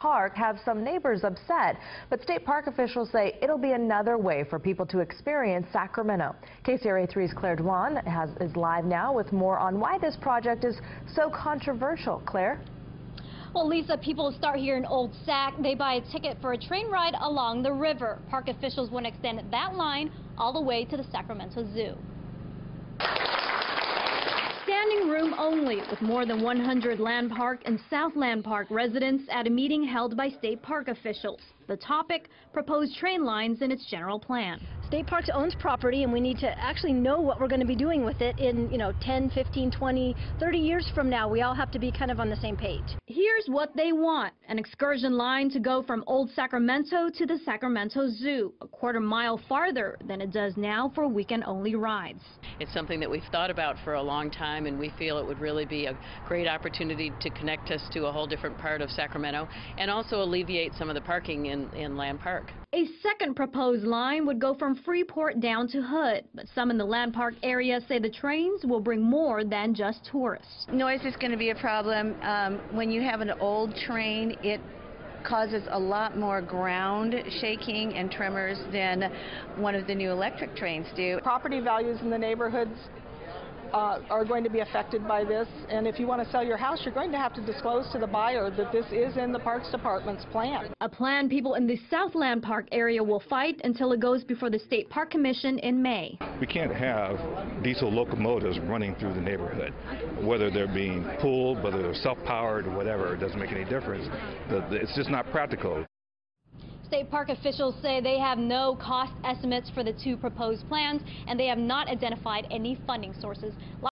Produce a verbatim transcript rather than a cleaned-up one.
park have some neighbors upset, but state park officials say it'll be another way for people to experience Sacramento. K C R A three's Claire Dwan has, is live now with more on why this project is so controversial. Claire? Well, Lisa, people start here in Old Sac. They buy a ticket for a train ride along the river. Park officials want to extend that line all the way to the Sacramento Zoo. Standing room only, with more than one hundred Land Park and Southland Park residents at a meeting held by state park officials. The topic, proposed train lines in its general plan. State Parks owns property, and we need to actually know what we're going to be doing with it in, you know, ten, fifteen, twenty, thirty years from now. We all have to be kind of on the same page. Here's what they want: an excursion line to go from Old Sacramento to the Sacramento Zoo, a quarter mile farther than it does now for weekend-only rides. It's something that we've thought about for a long time, and we feel it would really be a great opportunity to connect us to a whole different part of Sacramento and also alleviate some of the parking in, in Land Park. A second proposed line would go from Freeport down to Hood, but some in the Land Park area say the trains will bring more than just tourists. Noise is going to be a problem. Um, when you have an old train, it causes a lot more ground shaking and tremors than one of the new electric trains do. Property values in the neighborhoods uh, are going to be affected by this, and if you want to sell your house, you're going to have to disclose to the buyer that this is in the Parks Department's plan. A plan people in the Southland Park area will fight until it goes before the State Park Commission in May. We can't have diesel locomotives running through the neighborhood. Whether they're being pulled, whether they're self-powered or whatever, it doesn't make any difference. It's just not practical. State park officials say they have no cost estimates for the two proposed plans, and they have not identified any funding sources.